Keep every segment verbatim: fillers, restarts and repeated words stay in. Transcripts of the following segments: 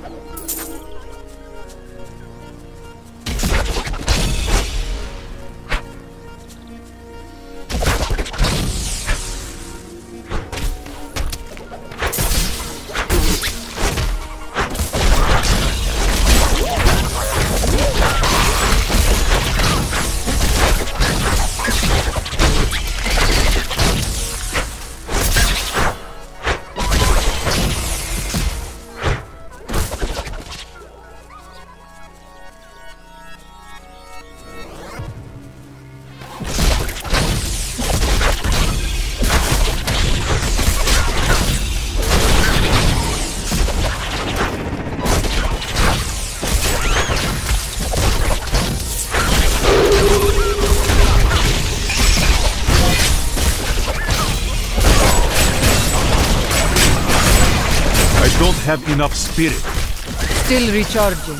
Have enough spirit. Still recharging.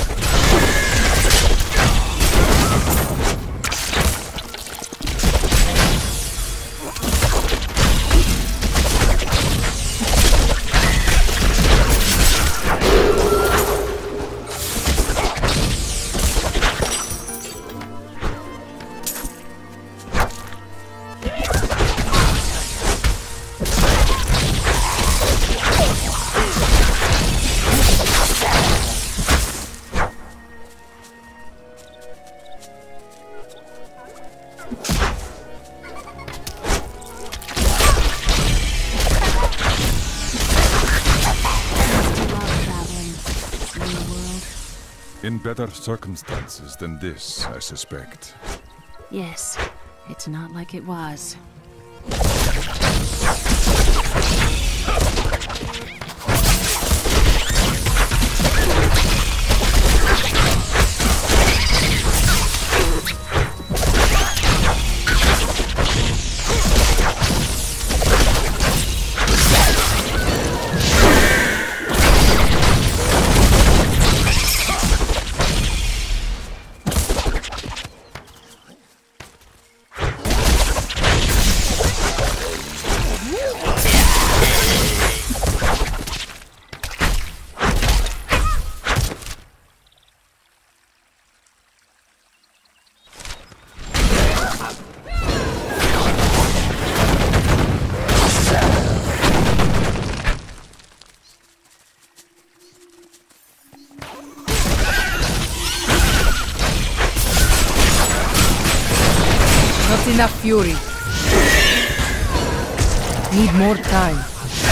In better circumstances than this, I suspect. Yes, it's not like it was. Not enough fury. Need more time.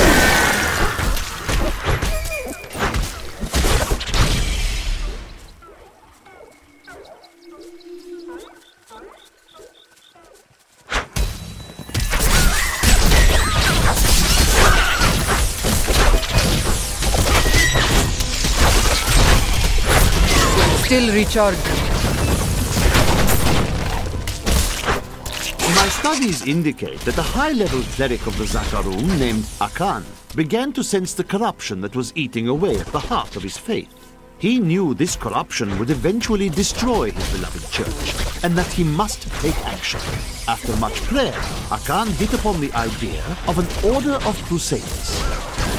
Still recharging. My studies indicate that a high-level cleric of the Zakarum named Akan began to sense the corruption that was eating away at the heart of his faith. He knew this corruption would eventually destroy his beloved church, and that he must take action. After much prayer, Akan hit upon the idea of an order of crusaders.